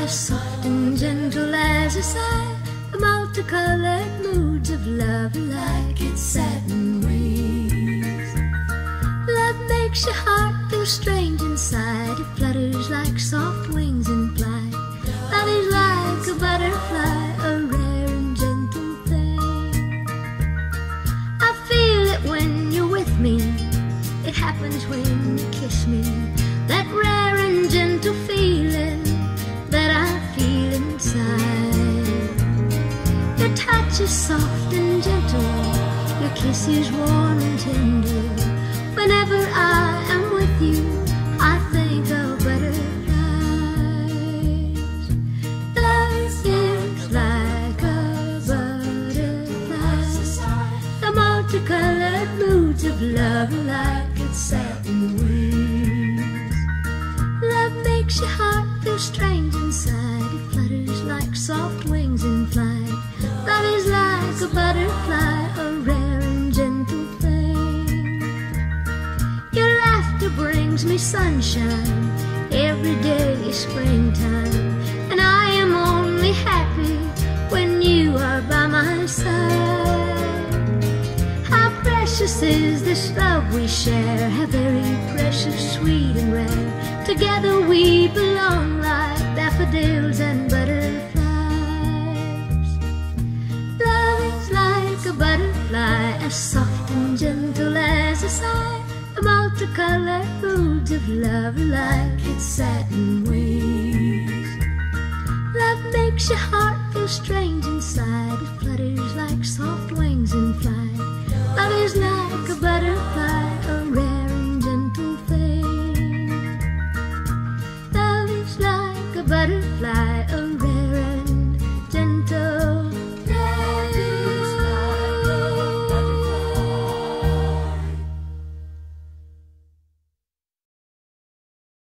as soft and gentle as a sigh, the multicolored moods of love are like its satin wings. Love makes your heart feel strange inside, it flutters like soft wings in flight. Love is like a butterfly, a rare and gentle thing. I feel it when you're with me, it happens when you kiss me, that rare and gentle feeling that I feel inside. Your touch is soft and gentle, your kiss is warm and tender. Whenever I am with you, I think of butterflies. Love is like a butterfly, the multicolored moods of love are like its satin wings. Love makes your heart feel strange inside, it flutters like soft wings in flight. Love is like a butterfly, a rare and gentle thing. Your laughter brings me sunshine, every day is springtime, and I am only happy when you are by my side. How precious is this love we share, how very precious, sweet and rare. Together we belong like daffodils and butterflies. Love is like a butterfly, as soft and gentle as a sigh, the multicolored moods of love are like its satin wings. Love makes your heart feel strange inside, it flutters like soft wings in flight. Love is like a butterfly, a rare and gentle thing. Love is like a butterfly,